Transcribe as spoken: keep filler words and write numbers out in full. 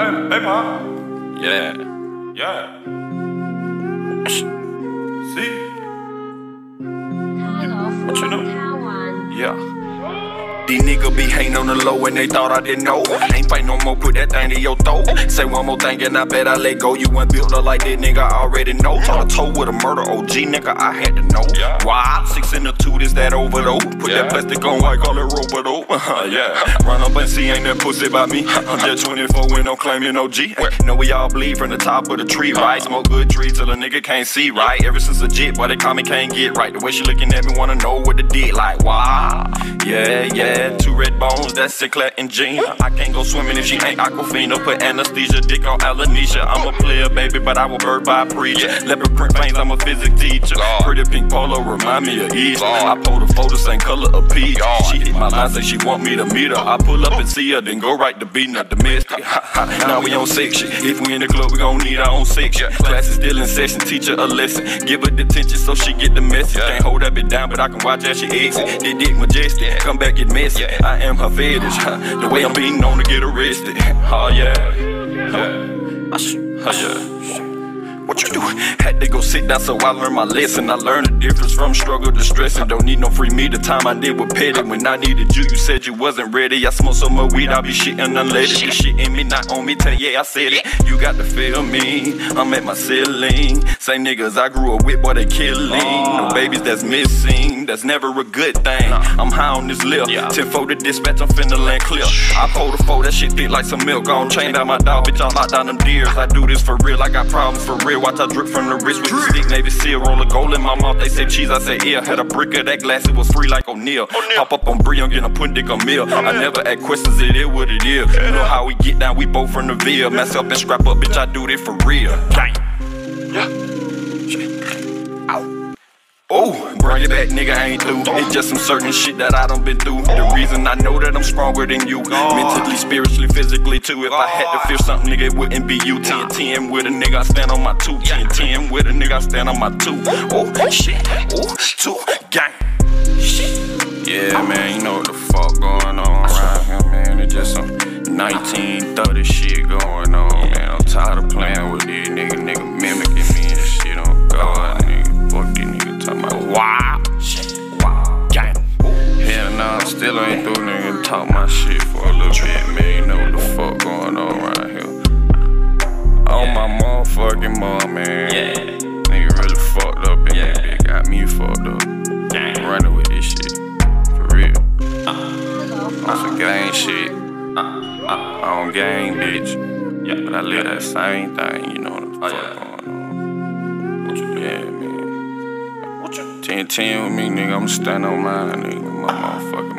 Hey, hey, Pa. Yeah. Yeah. See? What you know? Yeah. These niggas be hating on the low and they thought I didn't know. Ain't fight no more, put that thing to your throat. Say one more thing and I bet I let go. You ain't built up like that, nigga, I already know. Taught a toe with a murder O G, nigga, I had to know. Yeah. Why? Six in the two, this that overdose. Put Yeah. that plastic on white, call it rope yeah. Run up and see, ain't that pussy by me. I'm just twenty-four when I'm claiming O G. Know we all bleed from the top of the tree, right? Smoke good tree till a nigga can't see, right? Ever since a jit, boy, they call me can't get right. The way she looking at me, wanna know what it did, like, why? Yeah, yeah, two red bones, that's Sinclair and Gina. I can't go swimming if she ain't Aquafina. Put anesthesia, dick on Alanisha. I'm a player, baby, but I was birthed by a preacher. Leopard print veins, I'm a physics teacher. Pretty pink polo remind me of East. I pulled a photo, same color of peach. She hit my line, say she want me to meet her. I pull up and see her, then go right to beating her domestic. Now we on sex shit. If we in the club, we gon' need our own section. Class is still in session, teach her a lesson. Give her detention so she get the message. Can't hold that bitch down, but I can watch as she exit. They dick majestic, come back get messy. I am her fetish, the way I'm being known to get arrested. Oh yeah, yeah. Oh yeah. What you do? Had to go sit down so I learned my lesson. I learned the difference from struggle to stress. And don't need no free me. The time I did with petty. When I needed you, you said you wasn't ready. I smoke so much weed, I be shitting unleaded. This shit in me, not on me. Tell you, yeah, I said it. You got to feel me. I'm at my ceiling. Same niggas I grew up with, boy, they killing. No babies that's missing. That's never a good thing. I'm high on this lip. ten four to dispatch, I'm finna land clear. I pulled a four, that shit thick like some milk. Gon' chain down my dog, bitch, I lock down them deers. I do this for real, I got problems for real. Watch I drip from the wrist with the stick, Navy SEAL. Roll a gold in my mouth, they say cheese, I say yeah. Had a brick of that glass, it was free like O'Neal. Pop up on Brie, I'm getting a put dick a meal. I never ask questions, it is what it is. You know how we get down, we both from the Ville. Mess up and scrap up, bitch, I do this for real. Yeah. Ow. Oh, bring it back, nigga, I ain't through. It's just some certain shit that I done been through. The reason I know that I'm stronger than you, mentally, spiritually, physically too. If I had to feel something, nigga, it wouldn't be you. ten ten with a nigga, I stand on my two. ten ten with a nigga, I stand on my two. Oh, shit, oh, two, gang. Shit. Yeah, man, you know what the fuck going on around here, man. It's just some nineteen thirty shit going on, man. I'm tired of playing with these niggas, nigga mimicking me and shit on God, nigga. Fuck these niggas talking about wow, shit, wow, gang. Hell nah, still ain't through, nigga. Talk my shit for a little bit, man. You know what the fuck going on around here. Oh, my motherfucking mom, man. Yeah. Nigga really fucked up and yeah. That bitch got me fucked up. Gang. Running with this shit, for real. Uh, on some gang shit. Uh, uh, on gang, bitch. Yeah. But I live that same thing, you know what the fuck oh, yeah. going on. What you do? Yeah, man. ten ten with me, nigga, I'ma stand on mine, nigga. My motherfucking